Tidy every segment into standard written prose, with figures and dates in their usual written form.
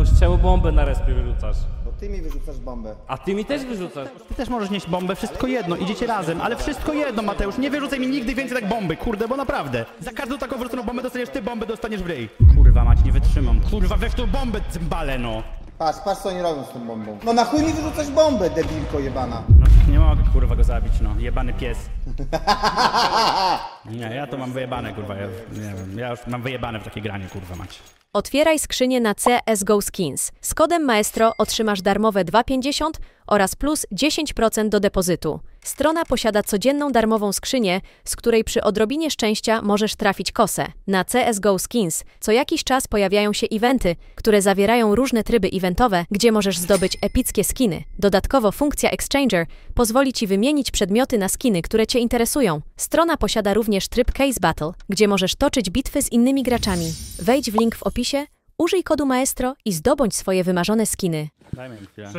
Mateusz, czemu bombę na respie wyrzucasz? Bo ty mi wyrzucasz bombę. A ty mi też wyrzucasz. Ty też możesz nieść bombę, wszystko jedno, idziecie razem, ale wszystko jedno, Mateusz, nie wyrzucaj mi nigdy więcej tak bomby, kurde, bo naprawdę. Za każdą taką wyrzuconą bombę dostaniesz ty, bombę dostaniesz w ryj. Kurwa mać, nie wytrzymam. Kurwa, weź tą bombę, cymbale, no. Patrz co oni robią z tą bombą. No na chuj mi wyrzucasz bombę, debilko jebana. No nie mogę, kurwa, go zabić, no. Jebany pies. Nie, ja to mam wyjebane, kurwa, ja nie wiem, ja już mam wyjebane w takie granie, kurwa mać. Otwieraj skrzynię na CSGO Skins. Z kodem Maestro otrzymasz darmowe 2,50 oraz plus 10% do depozytu. Strona posiada codzienną darmową skrzynię, z której przy odrobinie szczęścia możesz trafić kosę. Na CSGO Skins co jakiś czas pojawiają się eventy, które zawierają różne tryby eventowe, gdzie możesz zdobyć epickie skiny. Dodatkowo funkcja Exchanger pozwoli Ci wymienić przedmioty na skiny, które Cię interesują. Strona posiada również tryb Case Battle, gdzie możesz toczyć bitwy z innymi graczami. Wejdź w link w opisie, użyj kodu Maestro i zdobądź swoje wymarzone skiny. Dajmy mi chwilę.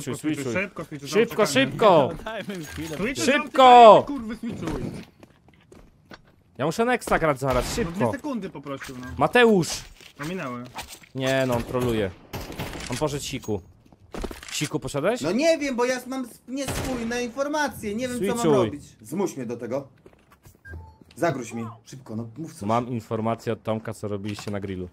Szybko! Dajmy mi chwilę. Szybko! Kurwy, switchuj. Ja muszę Nexa grać zaraz, No szybko. 2 sekundy poprosił, no. Mateusz! Minęły. Nie no, on troluje. On poszedł siku. Siku poszedłeś? No nie wiem, bo ja mam niespójne informacje, nie wiem co mam Switchuj. robić. Zmuś mnie do tego. Zagróź mi. Szybko, no mów coś. Mam informację od Tomka, co robiliście na grillu.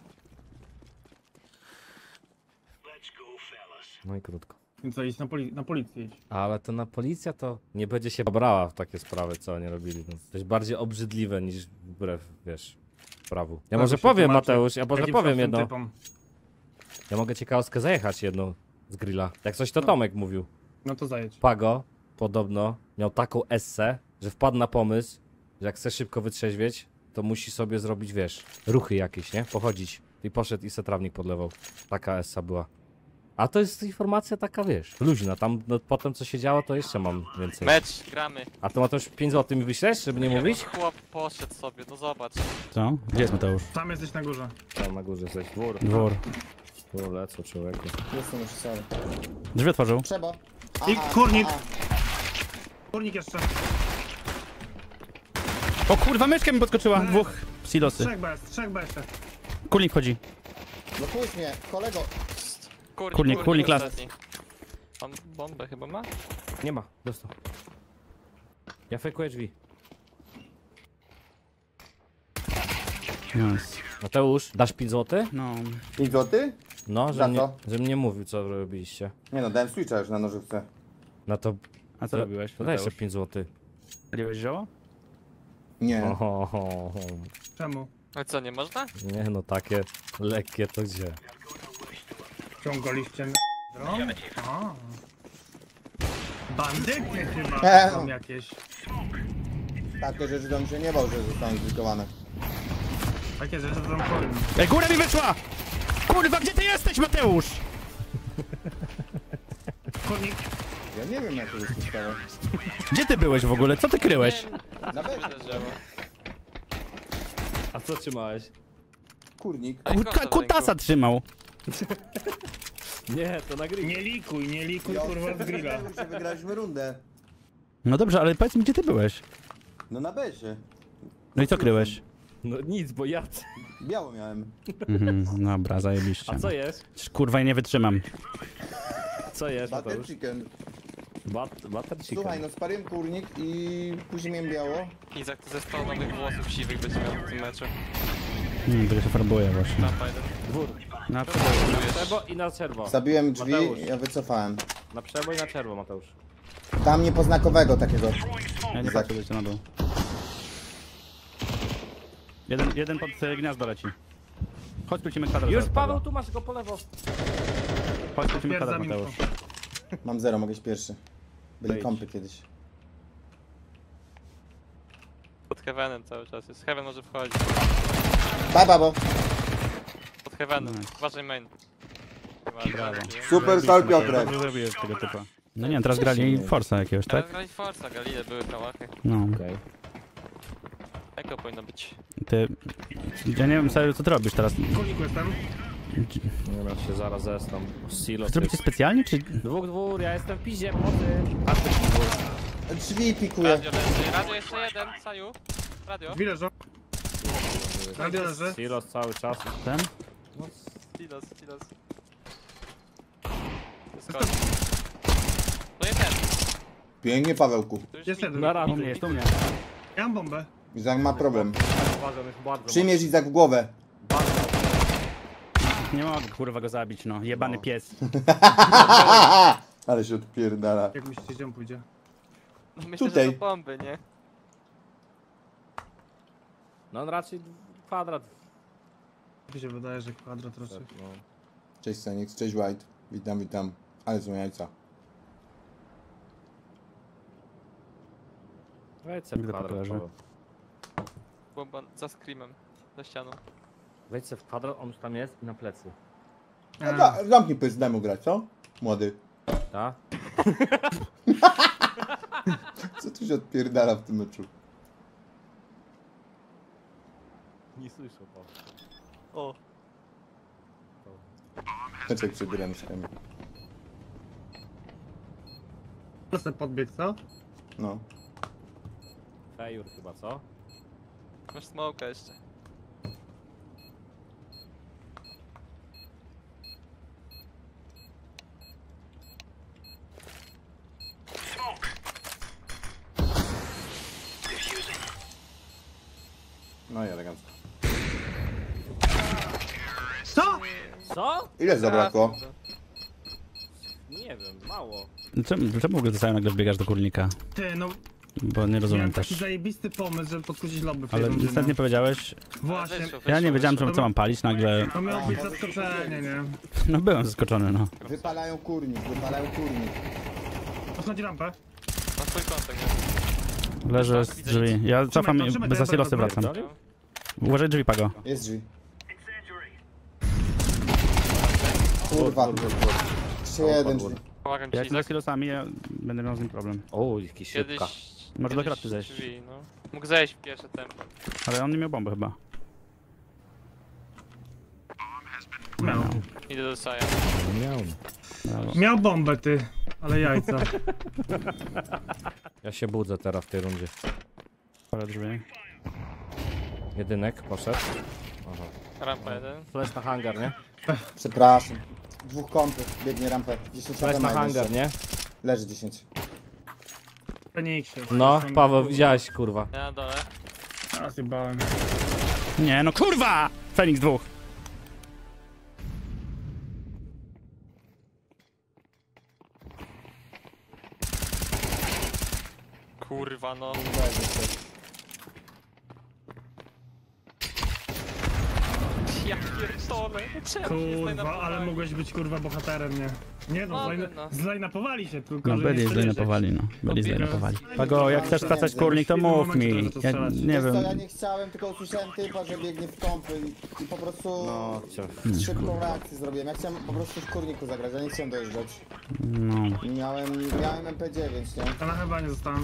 No i krótko. I co, iść na policję iść. Ale to na policja to nie będzie się brała w takie sprawy, co oni robili. No, to jest bardziej obrzydliwe niż wbrew, wiesz, prawu. Ja może powiem, Mateusz, ja może powiem jedno. Ja mogę ciekawostkę zajechać jedną z grilla. Jak coś to Tomek mówił. No to zajedź. Pago podobno miał taką essę, że wpadł na pomysł, że jak chce szybko wytrzeźwieć, to musi sobie zrobić, wiesz, ruchy jakieś, nie? Pochodzić. I poszedł i se trawnik podlewał. Taka essa była. A to jest informacja taka, wiesz, luźna. Tam no, potem co się działo, to jeszcze mam więcej. Mecz, gramy. A to Mateusz 5 zł mi wyślesz, żeby nie mówić? Chłop poszedł sobie, no zobacz. Co? Gdzie jest Mateusz? Tam jesteś na górze. Tam na górze jesteś. Dwór. Dwór. Tu lecą, człowieku. Jestem już sorry. Drzwi otworzył. Trzeba. I kurnik. Kurnik jeszcze. O kurwa, myszka mi podskoczyła. Dwóch silosy. 3 B jeszcze. Kulnik chodzi. No puść mnie, kolego. Kurnik las. ostatni. On bombę chyba ma? Nie ma, dostał. Ja fejkuję drzwi. Yes. Mateusz, dasz 5 zł? No. 5 zł? No, Za co? żebym nie mówił, co robiliście. Nie no, dałem switcha już na nożywce. No to... A co robiłeś? To daj jeszcze 5 zł. Paliłeś zioło? Nie. Oho. Czemu? Ale co, nie można? Nie no, takie lekkie to gdzie? Ciągaliście na dron? A. Bandyty chyba są jakieś. Takie rzeczy bym się nie bał, że zostaną zlikowane. Takie rzeczy to są powiem. Ej, góra mi wyszła! Kurwa, gdzie ty jesteś, Mateusz? Kurnik. Ja nie wiem jak to jest ustawa. Gdzie ty byłeś w ogóle? Co ty kryłeś? Na B. Wydarzyło. A co trzymałeś? Kurnik. Kutasa trzymał. Nie, to na grill. Nie likuj kurwa z grilla. Już wygraliśmy rundę. No dobrze, ale powiedz mi, gdzie ty byłeś? No na B-sie. No i co kryłeś? No nic, bo ja... Biało miałem. Dobra, zajebiście. A co jest? Kurwa, nie wytrzymam. Co jest, Butter Mateusz? chicken. Butter chicken. Słuchaj, no spaliłem kurnik i później miałem biało. Izak to ze 100 nowych włosów siwych będzie miał w tym meczu. Tego się farbuje właśnie. Rampa jeden. Dwór. Na Na przebo i na czerwo. Zabiłem drzwi, Mateusz. ja wycofałem. Na przebo i na czerwo, Mateusz. Tam niepoznakowego takiego. Ja nie patrzę, dojście na dół. Jeden pod gniazdo leci. Chodź, krócimy kwadrat. Już zaraz, Paweł, tu masz go po lewo. Chodź, krócimy kwadrat, Twierdzam Mateusz. info. Mam 0, mogę iść pierwszy. Byli Wejdź. kompy kiedyś. Pod heavenem cały czas jest. Heaven może wchodzić. Bye, babo. Pod heavenem. Nice. Uważaj main. Brawo. Super stal Piotrek. Dobrze zrobiłeś tego typa. No nie wiem, teraz grali Forza jakiegoś, tak? Grali Forza, Galile były kałachy. No. Okej. Eko powinno być. Ty... Ja nie wiem, serio, co ty robisz teraz. Kurniku jestem. Nie no, się zaraz zestam. Silo. Czy robicie specjalnie, czy... Dwór, ja jestem w pizie, pomocy. A ty dwór. Drzwi pikuje. Radio leży. Radio jeszcze jeden, Saju. Radio. Drzwi leżą. Radio leży. Silos cały czas. Ten? Silos. Skąd? To nie ten. Pięknie, Pawełku. To już Jest mi- jeden. Na U rampie. mnie jest, u mnie. Ja mam bombę. Izak ma problem. Uważam, jest bardzo Przyjmiesz Izak w głowę. Nie mogę kurwa go zabić, no. Jebany pies. Ale się odpierdala. Jak myślicie, gdzie on pójdzie? Myślę, Tutaj. że to bomby, nie? No on raczej kwadrat. Mi się wydaje, że kwadrat raczej. No. Cześć Senix, cześć White. Witam, witam. Ale są jajca. Wejdź se w Nigdy kwadrat, pokażę. Paweł. Bomba za screamem. Za ścianą. Wejdź se w kwadrat, on już tam jest i na plecy. Zamknij pysk, daj mu grać, co? Młody. Tak? Co tu się odpierdala w tym meczu? Nie słyszę, Paweł. O. Meczek przed ręczkami. To sobie podbieg, co? No. Fejur chyba, co? Masz smoka jeszcze. No i elegancko. Co? Co? Ile zabrakło? Nie wiem, mało. Czemu w ogóle dostałem nagle wbiegasz do kurnika? Ty, no Bo nie rozumiem miałem taki też. zajebisty pomysł, żeby podkucić lobby w tej Ale rundzie, niestety nie powiedziałeś. Właśnie. Ja nie wiedziałem, co mam palić nagle. To miało być zaskoczenie, nie? No byłem zaskoczony, no. Wypalają kurnik, wypalają kurnik. Poschodzi rampę. Na swój kontakt, nie? Leżę z drzwi. Ja cofam to, i trzymaj to, za ja silosy to- wracam. Uważaj drzwi, Pago. Jest drzwi. Kurwa. Jeszcze jeden drzwi. Pomagam ci, Jak za Izak. silosami, ja będę miał z nim problem. O, jakiś Kiedyś... szybka. Może do kiedyś kraty zejść. Drzwi, no. Mógł zejść w pierwsze tempo. Ale on nie miał bomby chyba. Miał. Idę do Saja. Brawo. Miał bombę, ty. Ale jajca. Ja się budzę teraz w tej rundzie. Parę drzwi. Jedynek poszedł. Aha. Rampa jeden. Flash na hangar, nie? Przepraszam. Dwóch kątów, biegnie rampę. 10 Flash HP na ma hangar, jeszcze. nie? Leży 10. Feniksie. No, Paweł, widziałeś, kurwa. Ja na dole. A, zjebałem. Nie, no kurwa! Feniks dwóch. Kurwa, no. Ja pierdolę. Czemu nie Kurwa, ale mogłeś być kurwa bohaterem, nie? Nie no, Mogę, no. zlajnapowali się tylko, No że byli nie strzelili. zlajnapowali, no. Byli Odbiega. zlajnapowali. Pago, jak chcesz wracać kurnik, to mów mi. Ja nie Wiesz co, ja wiem. nie chciałem, tylko usłyszałem typa, że biegnie w kąpy i po prostu No, szybką reakcję zrobiłem. Ja chciałem po prostu w kurniku zagrać, ja nie chciałem dojeżdżać. No. Miałem MP9, nie? Ja na chyba nie zostałem.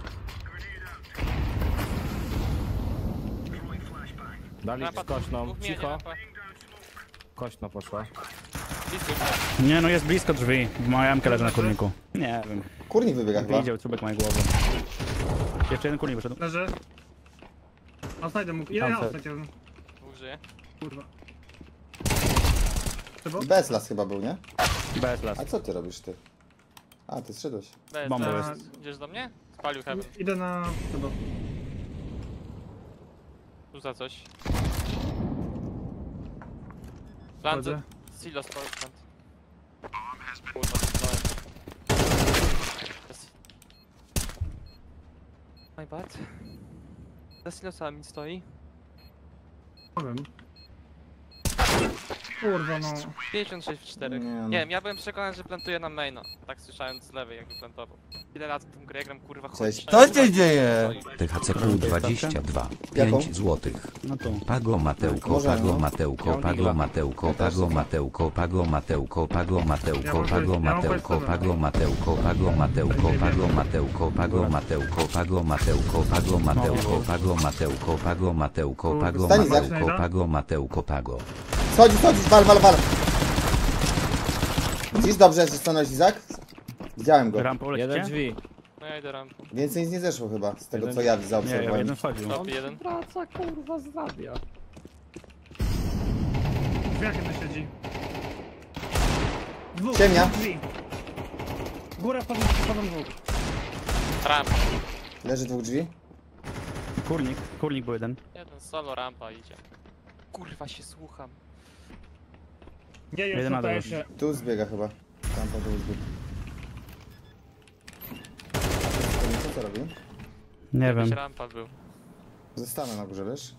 Dali Rampa, kośną. dwóch mnie, nie, Cicho. rampa. Kośno poszła. Blisko. Nie, no jest blisko drzwi. Moja MK leży na kurniku. Nie wiem. Kurnik wybiega chyba. Widział czubek mojej głowy. Jeszcze jeden kurnik wyszedł. Leży. Outside mógł. Ile Tam ja se- outside jeden? Dwóch żyje. Kurwa. Chyba? Bez las chyba był, nie? Bez las. A co ty robisz ty? A, ty zszedłeś. Bez, Bomba bez. jest. Idziesz do mnie? Spalił heaven. Idę na... chyba. Tu za coś. Plant. Wchodzę. Silos plant. Kurwa, zginąłem. Jest. My bad. Za silosami stoi. Nie wiem. Kurwa no. 56 w 4. Nie, no. Nie wiem, ja byłem przekonany, że plantuje na maina. Tak słyszałem z lewej, jakby plantował. Ile razy tą grę gram, kurwa, Cześć. chodź. Co się dzieje? THCQ 22, Jaką? 5 złotych. No tu. Pago Matełko, Może, Pago no. Matełko, Pago Matełko, Pago Matełko, Pago Matełko, Pago Matełko, Pago Matełko, Pago Matełko, Pago Matełko, Pago Matełko, Pago Matełko, Pago Matełko, Pago Matełko, Pago Matełko, Pago Matełko, Pago Stań, Izak. Matełko, Pago Matełko, Pago. Schodzisz, wal. Widzisz dobrze, że stanąłeś Izak? Widziałem go. Rampą Jeden lecicie? drzwi. No ja idę rampą. Więcej nic nie zeszło chyba, z tego Jeden- co ja Nie, zaobserwowałem. jeden wchodził. Top jeden. Praca, kurwa, zrabia. W jakie to siedzi? Dwóch. Ciemnia. Drzwi. Góra wchodzą dwóch. Rampa. Leży dwóch drzwi. Kurnik był jeden. Jeden solo rampa idzie. Kurwa się słucham. Nie, Jeden już na dole. tutaj się. Tu zbiega chyba. Tam po dół zbieg. Co to robi? Nie Jakiś wiem. rampa był. Zostanę na górze, wiesz?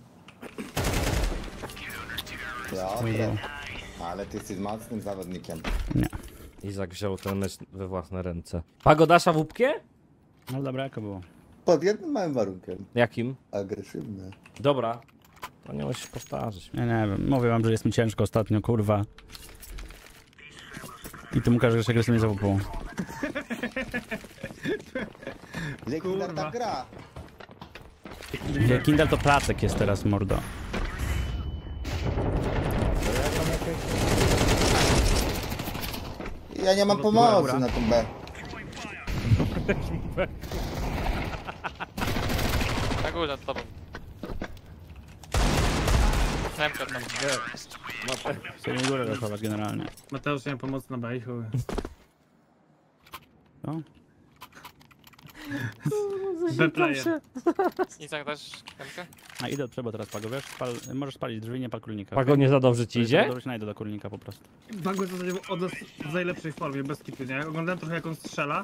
Ja, Ojej. ale ty jesteś mocnym zawodnikiem. Izak wziął ten mecz we własne ręce. Pagodasza wódkę? No dobra, jako było. Pod jednym małym warunkiem. Jakim? Agresywne. Dobra. To nie musisz powtarzać. Ja nie wiem, mówię wam, że jest mi ciężko ostatnio, kurwa. I ty mu każesz, że agresywnie za WP. Lekindar tak gra. Kindle to placek jest teraz, mordo. Ja nie mam pomocy na tym B. Na górze nad tobą. Rampa tam. Chcę mi górę raszować generalnie. Mateusz nie ma pomocy na B i chuj. No. B player. Izak, dasz chemkę? A idę od przebo teraz, Pago, wiesz? Możesz spalić drzwi, nie pal kurnika. Pago nie za dobrze ci idzie? Dobrze, najdę do kurnika po prostu. Bagły w zasadzie w najlepszej formie, bez kitu, nie? Oglądałem trochę jak on strzela.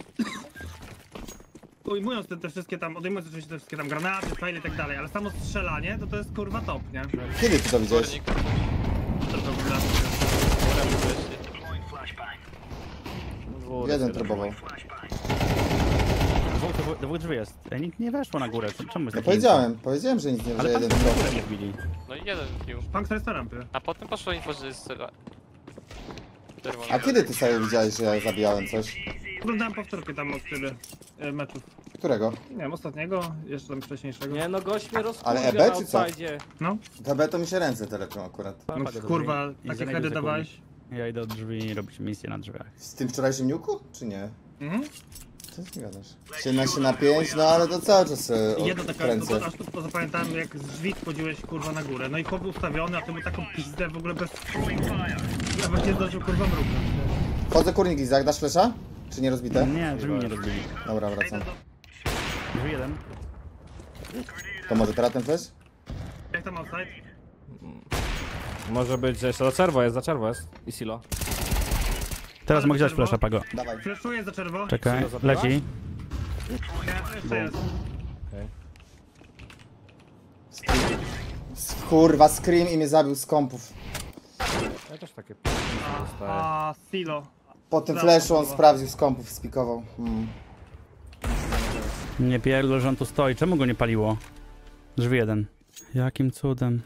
Ujmując te wszystkie tam, odejmując oczywiście te wszystkie tam granaty, fajle i tak dalej, ale samo strzelanie to jest kurwa top, nie? Kiedy ty to widziałeś? Górnik. To wygląda. Jeden próbował. Dwóch drzwi jest. Ej, nikt nie weszło na górę. Czemu jest No taki powiedziałem, że nic nie, że Ale jeden pan próbował. górę nie wbili. No i jeden kill. Punk jest na rampie. A potem poszło info, że jest czerwony. A kiedy ty sobie widziałeś, że ja zabijałem coś? Oglądałem powtórkę tam od ciebie meczów. Którego? Nie wiem, ostatniego, jeszcze tam wcześniejszego. Nie no, gość mnie rozkurwia Ale EB na czy co? outsidzie. No, TB to mi się ręce teleczą akurat. no Pago do kurwa, drzwi i takie znajdę hedy za dawałeś. kurnik. Ja idę od drzwi i robić misję na drzwiach. Z tym wczorajszym niuku? Czy nie? Mhm. Co ty gadasz? 17/5, no ale to cały czas Jedna taka, kręcę. to aż to zapamiętałem jak z drzwi wchodziłeś kurwa na górę. No i chłop był ustawiony, a ty był taką pizdę w ogóle bez... Nawet nie zdążył kurwa mrugać. Wchodzę kurnik, Izak, dasz flesza? Czy nie rozbite? Nie, drzwi nie rozbili. Dobra, wracam. Drzwi jeden. To może teraz ten flesz? Jak tam outside? Może być, że jeszcze za czerwo jest. I silo. Teraz mogę dać czerwo? flasha, Pago. Dawaj. Fleszuję za czerwo. Czekaj, Silo zabiłaś? leci. Nie, jeszcze jest. Kurwa, scream i mnie zabił z kompów. Ja też takie A, silo. Po tym Brawo, flashu on kurwa. sprawdził z kompów, spikował. Nie pierdol, że on tu stoi. Czemu go nie paliło? Drzwi jeden. Jakim cudem?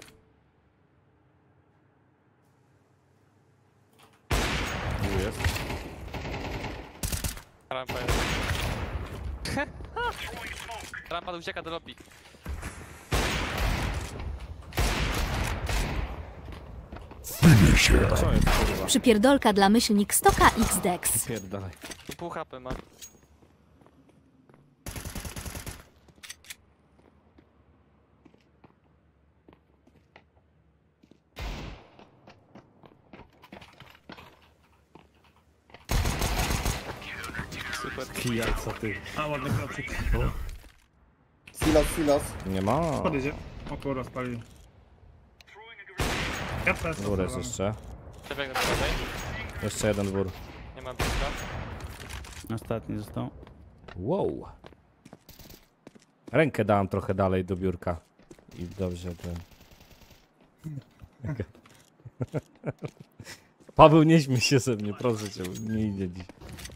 jest. Rampa jest. Rampa ucieka do lobby. Przypierdolka dla myślnik Stoka XDEX. Pierdalaj. Tu pół HP ma. Super. Jajca ty. A, ładny kroczyk. Silos. Nie ma. Podjedzie. O kurwa, spalił. Ja też. Dwór jest jeszcze. Przebiegnę do lewej. Jeszcze jeden dwór. Nie mam bliska. Ostatni został. Wow. Rękę dałem trochę dalej do biurka. I dobrze ten. Paweł, nie śmiej się ze mnie, proszę cię, nie idzie dziś.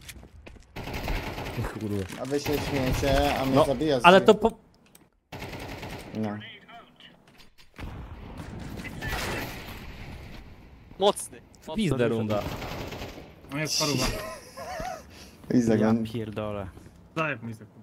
Kurwa. A wy się śmiejecie, a mnie No, zabija. ale to po... No. Mocny. Pizdę runda. No jest paruwa. Izak, Ja on... pierdolę. Daję mi sekund.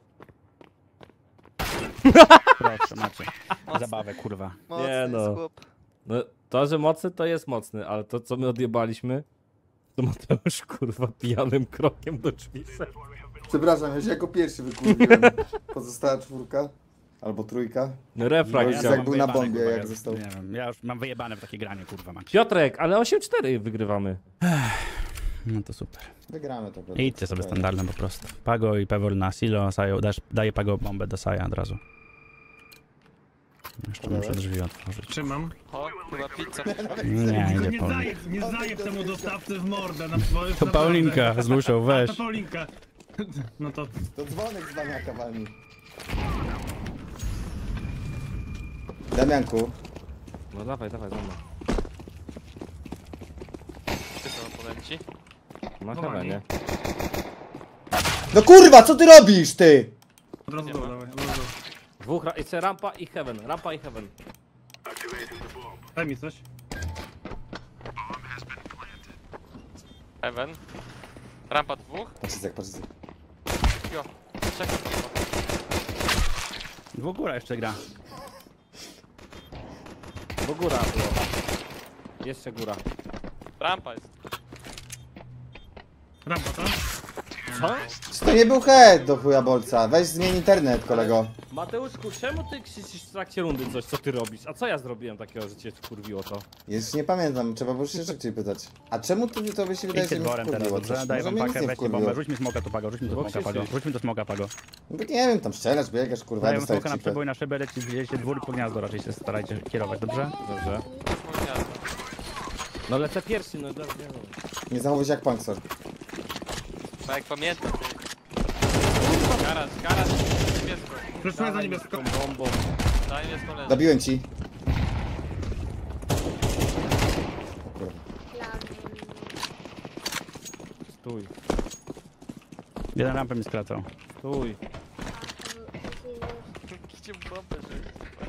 Proszę, macie. Zabawę, kurwa. Nie no. No, to, że mocny, to jest mocny, ale to, co my odjebaliśmy, to Mateusz, kurwa, pijanym krokiem do drzwi. Przepraszam, ja się jako pierwszy wykurwiłem. Pozostała czwórka. Albo trójka. No refrag Ja chciał. jak był na wyjebane, bombie, kurwa, jak ja- został. Nie wiem, ja już mam wyjebane w takie granie, kurwa, macie. Piotrek, ale 8-4 wygrywamy. No to super. Wygramy to. Idźcie sobie standardem po prostu. Pago i Pewor na silo, Sajo, daje Pago bombę do Saja od razu. Jeszcze muszę drzwi otworzyć. Trzymam. O, chyba pizza. Nie, Tylko idzie nie Paulinka. zajeb, nie zajeb temu dostawcy w mordę. To Paulinka z Lusią, weź. To Paulinka. No to... To dzwonek z baniaka wami. Damianku. No dawaj, dawaj, dawaj. Ty są oponenci. Na chyba, nie? No kurwa, co ty robisz, ty? Od razu dół, dawaj, od razu. Dwóch, jeszcze rampa i heaven, rampa i heaven. Daj mi coś. Heaven. Rampa dwóch. Patrzycek, patrzycek. Jo. Czekaj. Dwóch góra jeszcze gra. Bo góra było. Jeszcze góra. Rampa jest. Rampa, tak? Co? To nie był head do chuja bolca. Weź zmień internet, kolego. Mateuszku, czemu ty krzyczysz w trakcie rundy coś, co ty robisz? A co ja zrobiłem takiego, że cię wkurwiło to? Jeszcze nie pamiętam, trzeba było się szybciej pytać. A czemu ty to by się wydaje, Idźcie że mnie dworem teraz, wkurwiło? dobrze? Coś? Daj Może wam mnie nic pakę, nie weźcie bombę. wkurwiło. Rzuć mi smoka tu, Pago, rzuć mi tu Bo smoka, Pago. krzyczysz. Rzuć mi tu smoka, Pago. No nie wiem, tam strzelasz, biegasz, kurwa, Daję dostajesz smoka na cipę. przebój, na szybę, leci gdzieś dwór i po gniazdo raczej się starajcie kierować, dobrze? Dobrze. No lecę pierwszy, no dobrze. Nie zachowuj się jak panksor. No jak pamiętam. Karasz, niebiesko. Przeszuję za niebieską. Bombą. Daj niebieską leżę. Zabiłem ci. O kurwa. Stój, Jeden rampę mi skracał. stój. Gdzie bombę, że...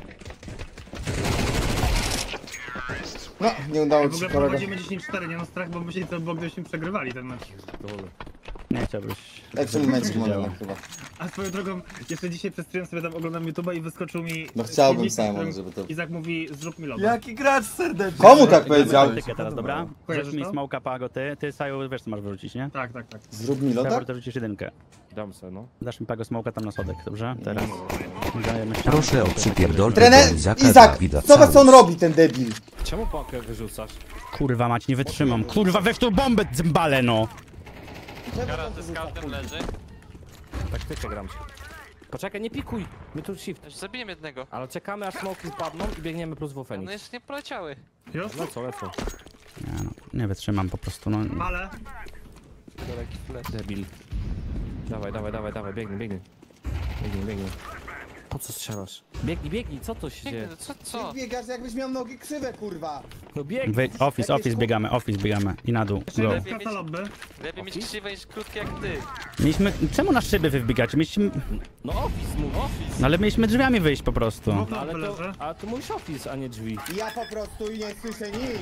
No, nie udało W ci ogóle się, kolega. prowadzimy 10-4, nie mam strach, bo myśleli to, bo gdybyśmy przegrywali ten mecz. Nie chciałbyś. Lepszy momencik moment chyba. A swoją drogą, jeszcze dzisiaj przez stream sobie tam oglądam YouTube'a i wyskoczył mi... No chciałbym filmik, sam, w którym żeby to... Izak mówi, zrób mi logo. Jaki gracz serdeczny. Komu tak powiedział? Tykę teraz, dobra? Kojarzysz Rzuć mi to? smoka, Pago, ty Saju, wiesz co masz wyrzucić, nie? Tak, tak, tak. Zrób mi loda? Pewor, to rzucisz jedynkę. Dam se, no. Dasz mi Pago smoka tam na schodek, dobrze? Teraz. Dajemy ścianę. Proszę o przypierdolkę Trener, do Izaka Izak, Dawida zobacz co on Całus. robi, ten debil. Czemu pakę wyrzucasz? Kurwa mać, nie wytrzymam. Kurwa, weź tu bombę, dzmbale, no! Karasz ze scoutem leży. Taktykę gram się. Poczekaj, nie pikuj! My tu shift. Już zabiję jednego. Ale czekamy aż smoki spadną i biegniemy plus w No Feniks. jeszcze nie poleciały. Już? Lecą, lecą. Nie no, nie wytrzymam po prostu, no. Ale... Debil. Dawaj, dawaj, dawaj, dawaj, biegnij, biegnij. Biegnij, biegnij. Po co strzelasz? Biegnij, biegnij, co to się dzieje? Piękny, co? Biegasz jakbyś miał nogi krzywe, kurwa. No biegnij! Office biegamy i na dół, Jeszcze go. jest kasa lobby. Lepiej mieć krzywe niż krótkie jak ty. Mieliśmy, czemu na szyby wy wbiegacie? Mieliśmy, No office mów, office! no ale mieliśmy drzwiami wyjść po prostu. No, No ale to, leży. a tu mówisz office, a nie drzwi. Ja po prostu nie słyszę nic.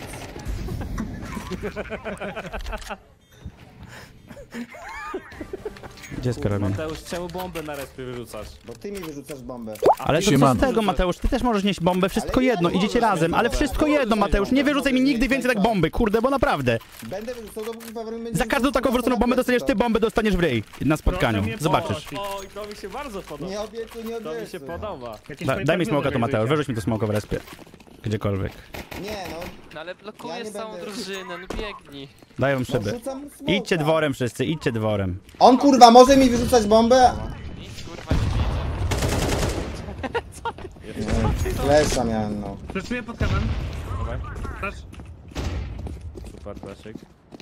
Gdzie jest karabin? Mateusz, czemu bombę na respie wyrzucasz? Bo ty mi wyrzucasz bombę. Ale to co z tego, Mateusz? Ty też możesz nieść bombę, wszystko Ale ja jedno, możesz idziecie nieść razem, ale bombę. wszystko jedno, Mateusz, nie wyrzucaj mi nigdy więcej tak bomby, kurde, bo naprawdę. Będę wyrzucał, dopóki Paweł będzie... Za każdą taką wyrzuconą bombę dostaniesz ty, bombę dostaniesz w ryj. Na spotkaniu, Proszę mnie zobaczysz. poprosić. O, i to mi się bardzo podoba. Nie obiecuj, nie To mi się obiecuj. podoba. Jakieś Daj mi fajne smoka tu, organizujcie. Mateusz, wyrzuć mi to smoka w respie. Gdziekolwiek. Nie no, No ale Ja blokujesz nie całą będę- drużynę, no biegnij. Daję wam no szyby. rzucam smoka. Idźcie dworem wszyscy, idźcie dworem. On kurwa może mi wyrzucać bombę? Nic kurwa nie widzę. Flesza miałem, no. Przeszuję pod kawem. Dawaj. Też. Super, Klaszyk.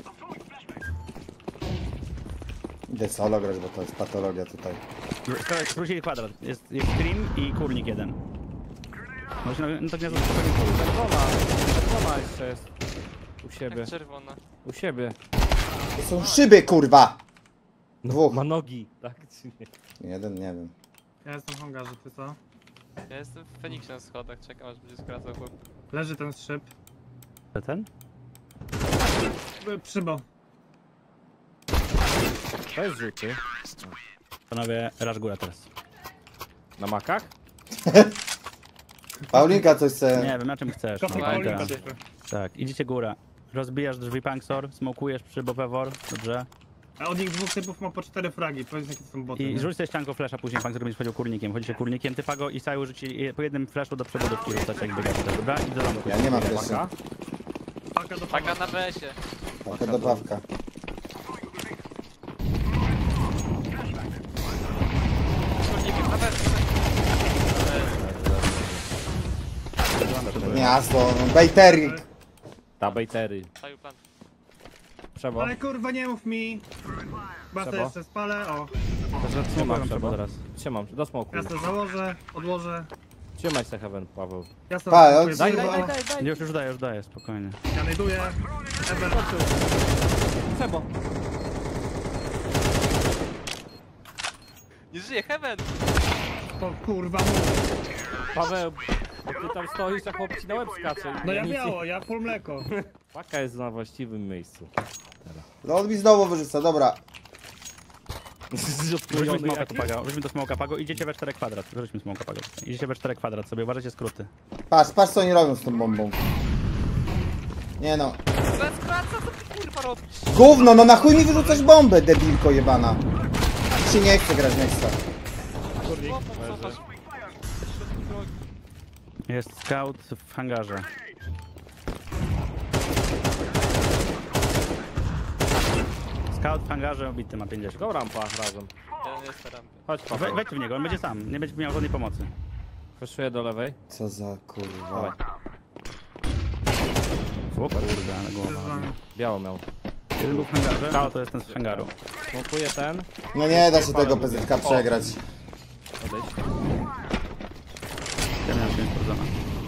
Idę solo grać, bo to jest patologia tutaj. Skrócili kwadrat, jest scream i kurnik jeden. No to nie Czerwona jeszcze jest. U siebie, Jak czerwona. u siebie. To są szyby, kurwa! Dwóch. Ma nogi, tak czy nie? Jeden, nie wiem. Ja jestem w hangarze, ty co? Ja jestem w Feniksie na schodach, czekam aż będzie skracał chłop. Leży ten szyb. ten? Przybo. To jest rzuty. Panowie, raż góra teraz. Na makach? Paulinka coś chce... Nie wiem, na czym chcesz. Kofy no, Paulinka. teraz. Tak, idziecie góra. Rozbijasz drzwi Panksor, smokujesz Pewor, dobrze? A od nich dwóch typów ma po 4 fragi. Powiedz jakie to są boty. I nie? rzuć sobie ścianką flasha później, Panksor będzie wchodził kurnikiem. Chodzicie kurnikiem, ty Pago i Saju rzuci po jednym flashu do przewodówki rzucacie jak biegacie, dobra? I do domku. Ja nie mam Maka? flesza. Paka do Paka na BS-ie. Taka dobawka. Miasto, bejterik. Ta bejtery. Saju plan. Przebo. Ale kurwa nie mów mi. Batę Trzeba? jeszcze spalę, o. Trzymam przebo teraz. Trzymam, do smoku. Ja sobie założę, odłożę. Trzymaj se heaven, Paweł. Ja sobie Pa, odkupuję Daj, kurwa. daj, daj, daj, daj. Już daję, spokojnie. Ja znajduję. Eber. Przebo. Nie żyje, Heaven! O kurwa mów. Paweł, bo ty tam stoisz, a chłop ci na łeb skacze. No ja nic nie- biało, ja full mleko. Paka jest na właściwym miejscu. No on mi znowu wyrzuca, dobra. Weźmy smoka tu, Pago. Weźmy do smoka, Pago. Idziecie we 4 kwadrat. Wyrzućmy smoka, Pago. Idziecie we 4 kwadrat sobie, uważajcie skróty. Patrz co oni robią z tą bombą. Nie no. Bez praca, co ty kurwa robisz? Gówno, no na chuj mi wyrzucasz bombę, debilko jebana. Ci nie chce grać, nie chce. Cofasz. Jest scout w hangarze. Scout w hangarze obity ma 50. Go rampa razem. Jeden jest na rampie. Chodź Paweł. Wejdź w niego, on będzie sam. Nie będzie miał żadnej pomocy. Wyszuję do lewej. Co za kurwa. Dawaj. O kurde, ale głowa. Biało miał. Jeden był w hangarze, a to jest ten z hangaru. Smokuję ten. No nie da się tego PZK przegrać. Odejdź. Ja miałem się sprawdzona.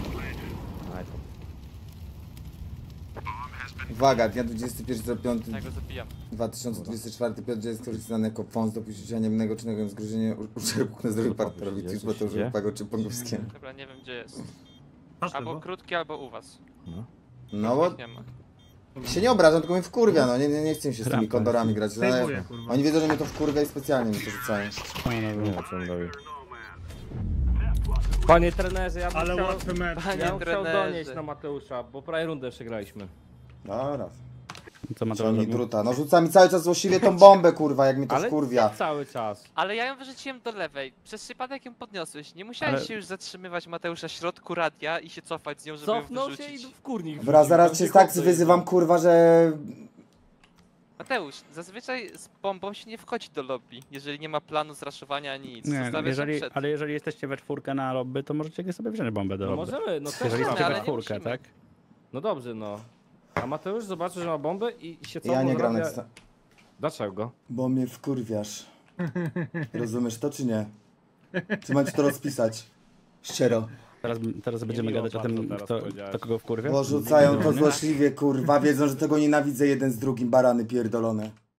Uwaga, dnia 21.05. Ja go zabijam. 2024 Piotr jest skorzystany jako fond do puścicia niemnego czynnego zgrożenia uszczerbku na zdrowiu partnerowi, czy Mateuszu Pago, czy Pongowskiemu. Dobra, nie wiem gdzie jest. Masz Albo tego? krótki, albo u was. No bo Nie ma. się nie obrażam, tylko mnie wkurwia, no nie chcę się z tymi kondorami grać. Ale Sejmuję, kurwa. oni wiedzą, że mnie to wkurwia i specjalnie mi to rzucają. Nie wiem co on robi. Panie trenerze, ja bym Ale chciał, łatwy mecz. Panie ja bym chciał trenerze. donieść na Mateusza, bo prawie rundę przegraliśmy. Dobra. Co ma to Ciągnij robić? druta. No rzuca mi cały czas złośliwie tą bombę, kurwa, jak mnie to Ale wkurwia. cały czas. Ale ja ją wyrzuciłem do lewej. Przez przypadek ją podniosłeś. Nie musiałeś Ale- się już zatrzymywać Mateusza w środku radia i się cofać z nią, żeby Cofnął ją się wyrzucić. i w kurnik Dobra, wrzucił. zaraz Tam cię się tak chłop wyzywam, dojeżdżał. kurwa, że... Mateusz, zazwyczaj z bombą się nie wchodzi do lobby, jeżeli nie ma planu zraszowania ani nic. Nie, Zostawiasz ją przed. ale jeżeli jesteście we 4 na lobby, to możecie sobie wziąć bombę do No lobby. możemy, no też Jeżeli możemy, jesteście ale we nie 4, musimy. tak? No dobrze, no. A Mateusz zobaczy, że ma bombę i się cofnął Ja nie gram zrobię- next. Dlaczego? Bo mnie wkurwiasz. Rozumiesz to, czy nie? Czy mam ci to rozpisać? Szczero. Teraz będziemy miło gadać o bardzo tym, teraz kto powiedziałeś. kogo wkurwia. Bo rzucają to złośliwie, kurwa. Wiedzą, że tego nienawidzę jeden z drugim, barany pierdolone.